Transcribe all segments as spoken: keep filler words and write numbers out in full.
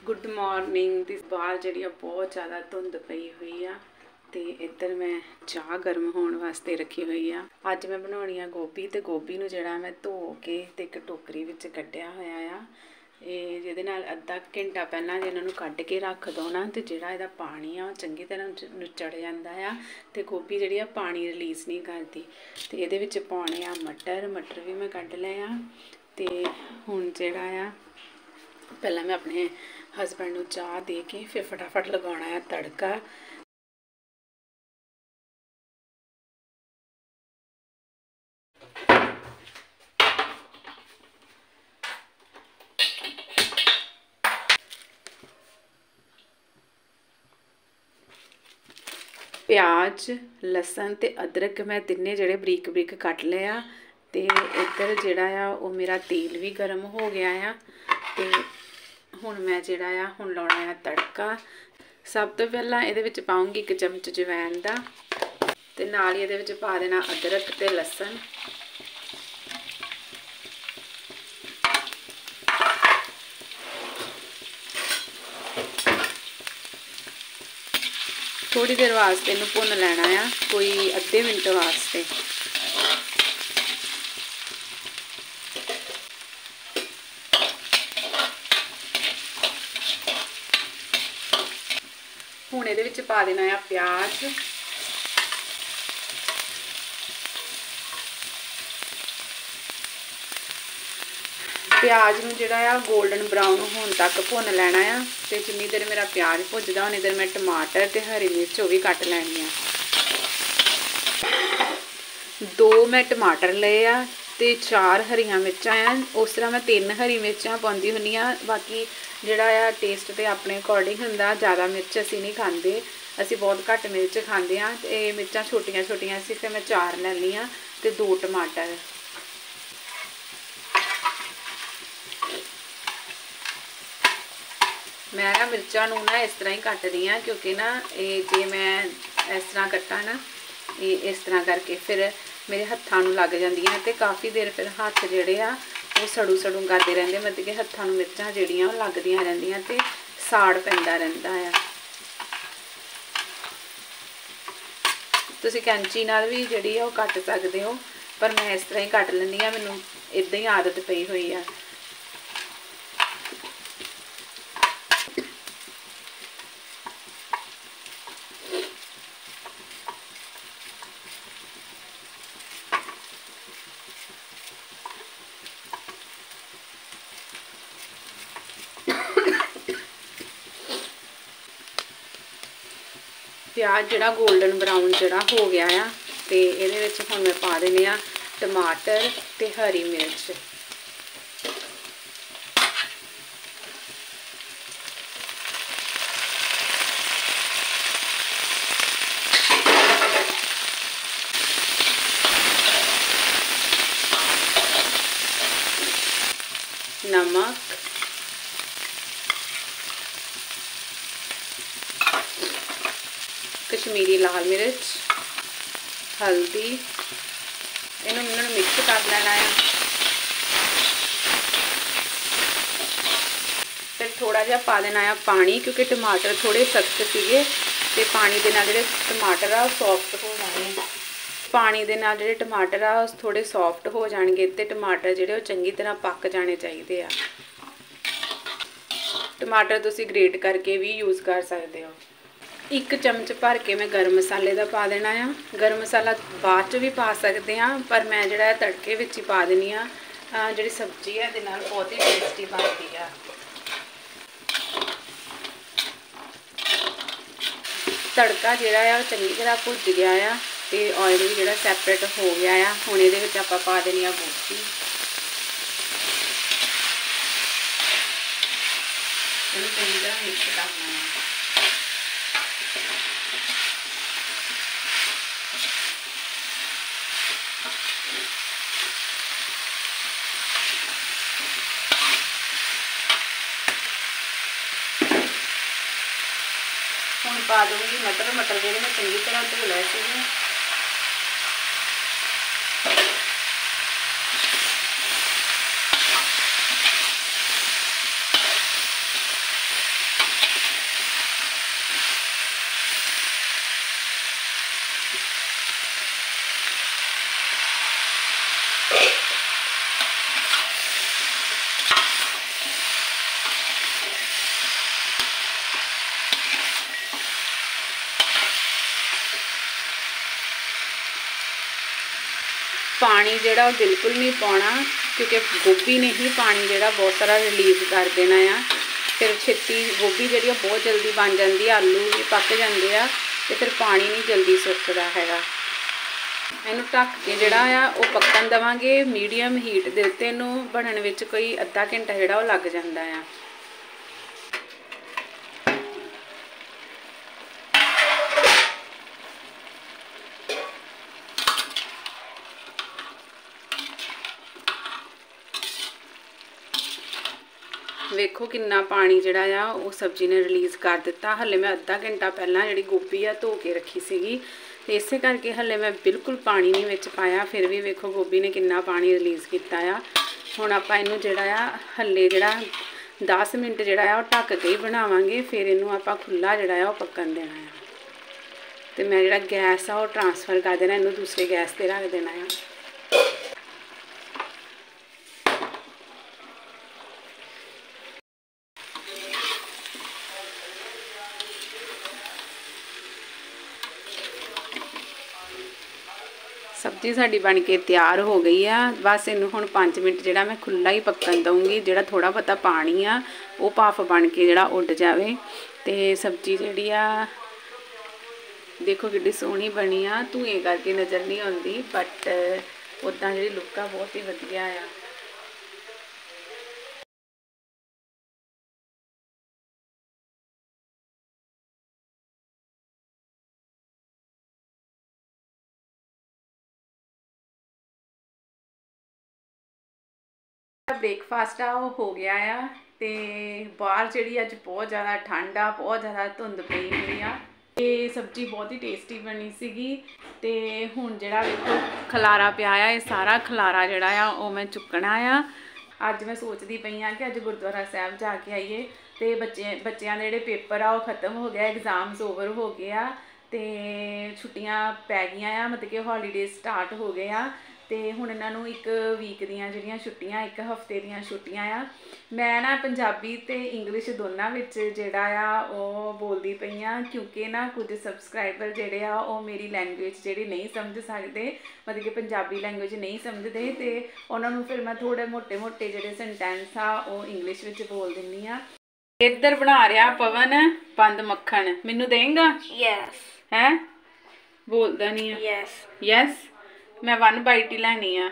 Good morning दी बाहर जी बहुत ज़्यादा धुंध पई हुई आ ते इधर मैं चाह गर्म होने वास्ते रखी हुई आ। अज मैं बनानी आ गोभी ते गोभी नूं जिहड़ा मैं धो के ते एक टोकरी विच कढ़िया होया आ। ਇਹ ਜਿਹਦੇ ਨਾਲ ਅੱਧਾ ਘੰਟਾ ਪਹਿਲਾਂ ਜੇ ਇਹਨਾਂ ਨੂੰ ਕੱਢ ਕੇ ਰੱਖ ਦੋ ਨਾ ਤੇ ਜਿਹੜਾ ਇਹਦਾ ਪਾਣੀ ਆ ਉਹ ਚੰਗੀ ਤਰ੍ਹਾਂ ਨੁੱਚੜ ਜਾਂਦਾ ਆ ਤੇ ਗੋਭੀ ਜਿਹੜੀ ਆ ਪਾਣੀ ਰਿਲੀਜ਼ ਨਹੀਂ ਕਰਦੀ। ਤੇ ਇਹਦੇ ਵਿੱਚ ਪਾਉਣੇ ਆ ਮਟਰ ਮਟਰ ਵੀ ਮੈਂ ਕੱਢ ਲਏ ਆ। ਤੇ ਹੁਣ ਜਿਹੜਾ ਆ ਪਹਿਲਾਂ मैं अपने हसबैंड को चाह दे के फिर फटाफट लगाना है तड़का। प्याज लसन ते अदरक मैं तिन्ने जेड़े बरीक बरीक कट लिया। ते इधर जेड़ा आ वो मेरा तेल भी गर्म हो गया आ। ते हुण मैं जेड़ा आ हुण लाउणा आ तड़का। सब तो पहला इहदे विच पाऊंगी एक चमच जवैन दा ते नाल ही इहदे विच पा देना अदरक ते लसन। थोड़ी देर वास्ते इहनूं भुन लैना आ, कोई अद्धे मिनट वास्ते। हुण इहदे विच पा देना है प्याज। प्याज नूं जिहड़ा आ गोल्डन ब्राउन होने तक भुन लैना आ। ते जिन्नी देर मेरा प्याज भुजदा उन्नी देर मैं टमाटर ते हरी मिर्च वो भी कट लैनी आ। दो मैं टमाटर लए आ ते चार हरियां मिर्चां आ। उस तरह मैं तीन हरी मिर्चां पाउंदी हुंदी आ। बाकी जिहड़ा आ टेस्ट ते अपने अकॉर्डिंग हुंदा। ज़्यादा मिर्च असीं नहीं खांदे, असीं बहुत घट मिर्च खांदे आ। ते मिर्चां छोटियां छोटियां सी ते मैं चार लै लईआं ते दो टमाटर। मैं ना मिर्चां नूं ना इस तरह ही कटदी हाँ, क्योंकि ना ये जे मैं इस तरह कट्टा ना ये इस तरह करके फिर मेरे हत्थां नूं लग जांदियां ते काफ़ी देर फिर हत्थ जिहड़े आ वो सड़ू सड़ू करदे रहिंदे। मतलब कि हत्थां नूं मिर्चां जिहड़ियां लगदियां रहिंदियां ते साड़ पैंदा रहिंदा आ। तुसीं कैंची नाल भी जिहड़ी आ वो कट सकदे हो, पर मैं इस तरह ही कट लैंदी आ, मैनूं इदां ही आदत पई होई आ। प्याज जिहड़ा गोल्डन ब्राउन जिहड़ा हो गया आ ते इहदे विच हुण मैं पा देने आ टमाटर ते हरी मिर्च। नमक, कश्मीरी लाल मिर्च, हल्दी, इन्हूं इन्हूं मिक्स कर लेना है। फिर थोड़ा जिहा पा देना है पानी, क्योंकि टमाटर थोड़े सख्त सीगे ते पानी दे नाल जिहड़े टमाटर आ सॉफ्ट हो जाने। पानी दे नाल जिहड़े टमाटर आ थोड़े सॉफ्ट हो जाणगे ते टमाटर जिहड़े चंगी तरह पक जाने चाहिए आ। टमाटर तुसीं ग्रेट करके भी यूज़ कर सकते हो। एक चमच भर के मैं गर्म मसाले का पा देना आ। गर्म मसाला बाद भी पा सकते हैं, पर मैं जिहड़ा तड़के विच ही पा देनी आ। जिहड़ी सब्जी है इहदे नाल बहुत ही टेस्टी बनती है। तड़का जिहड़ा आ चंगी तरह भुज गया आ ते ऑयल भी जिहड़ा सैपरेट हो गया आ। हुण इहदे विच आपां पा देनी आ गोभी। इहनूं चंगी तरह मिक्स करना है। हुण पा दूँगी मटर। मटर जिहड़े मैं चंगी तरह धो लए सीगे। पानी जिहड़ा वो बिल्कुल नहीं पाउणा, क्योंकि गोभी ने ही पानी जिहड़ा बहुत सारा रिलीज़ कर देना आ। फिर छेती गोभी जिहड़ी बहुत जल्दी बन जाती है, आलू भी पक जाते हैं, तो फिर पानी नहीं जल्दी सुकदा हैगा। इनू ढक के जिहड़ा आ वो पकन देवांगे मीडियम हीट दे उत्ते। इनू बनन विच कोई अद्धा घंटा जिहड़ा वो लग जांदा आ। वेखो किन्ना पानी जिहड़ा आ वो सब्जी ने रिलीज़ कर दिता। हले मैं अद्धा घंटा पहला जिहड़ी गोभी आ धो के रखी सीगी, ते इसे करके हले मैं बिल्कुल पानी नहीं विच पाया। फिर भी वेखो गोभी ने किन्ना पानी रिलीज़ किया आ। हुण आपां इनू जिहड़ा आ हले जिहड़ा दस मिनट जिहड़ा आ ढक के ही बनावांगे, फिर इनू आपां खुला जिहड़ा आ पकन देना है। ते मैं जिहड़ा गैस आ वो ट्रांसफर कर देना, इनू दूसरे गैस ते रख देना है। सब्जी साडी बन के तैयार हो गई आ। बस इनू हुण पाँच मिनट जिहड़ा मैं खुला ही पकन दूँगी। जिहड़ा थोड़ा बहुता पानी आ वो भाफ बन के जिहड़ा उड़ जावे। ते सब्जी जिहड़ी आ देखो किड्डी सोहनी बनी आ, धुएं करके नज़र नहीं आउंदी, बट उदां जिहड़ी लुक आ बहुत ही वधिया आ। ब्रेकफास्ट आ वो हो गया आ। ते बाहर जिहड़ी अज बहुत ज़्यादा ठंड आ, बहुत ज़्यादा धुंध पई हुई आ। ते सब्जी बहुत ही टेस्टी बनी सीगी। ते हुण जिहड़ा वेखो खलारा पिया आ, ये सारा खलारा जिहड़ा आ वो मैं चुकना आ। अज मैं सोचदी पई आ कि अज गुरुद्वारा साहब जाके आईए। ते बच्चे बच्चों के जिहड़े पेपर आ वो खत्म हो गया, एग्जाम्स ओवर हो गए आ, ते छुट्टियां पै गईयां आ, मतलब कि हॉलीडेज स्टार्ट हो गए आ। ते हुण इन्हां नूं एक वीक दियां जिहड़ियां छुट्टियां, एक हफ्ते दियां छुट्टियां आ। मैं ना पंजाबी ते इंग्लिश दोनों विच जिहड़ा आ वो बोलदी पई आ, क्योंकि ना कुछ सबसक्राइबर जिहड़े आ वो मेरी लैंगुएज जिहड़ी नहीं समझ सकदे, मतलब कि पंजाबी लैंगुएज नहीं समझदे, ते उन्हां नूं फिर मैं थोड़े मोटे मोटे जिहड़े सेंटेंस आ वो इंग्लिश विच बोल दिंदी आ। इधर बना रहा पवन बंद मक्खन, मैनू देंगा? Yes. है बोलदा नहीं है। Yes. यस मैं वन बाइट ही लैनी आ।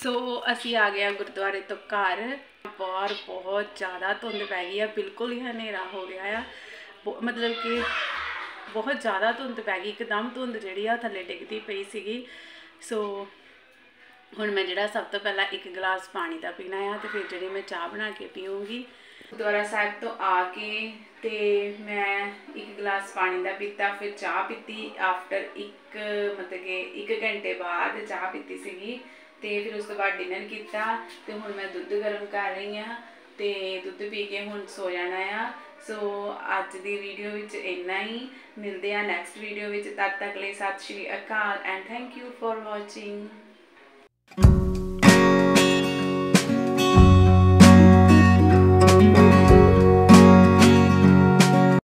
सो असी आ गया गुरुद्वारे तो घर। बाहर बहुत ज़्यादा धुंध पै गई है, बिल्कुल ही हनेरा हो गया है। मतलब कि बहुत ज़्यादा धुंध पै गई, एकदम धुंध जी थले डिगती पई सी। सो हुण मैं जिहड़ा सब तो पहला एक गिलास पानी का पीना है तो फिर जी मैं चाह बना के पीऊँगी। गुरुद्वारा साहिब तो आके ते मैं एक गिलास पानी का पीता, फिर चाह पीती आफ्टर एक मतलब कि एक घंटे बाद चाह पीती सी। तो फिर उस तो बाद डिनर किया तो हुण मैं दुध गर्म कर रही हाँ तो दुध पी के हुण सो जाना आ। सो अज की वीडियो विच इन्ना ही, मिलते हैं नैक्सट वीडियो विच। तद तक लिए Sat Sri Akal and thank you for watching.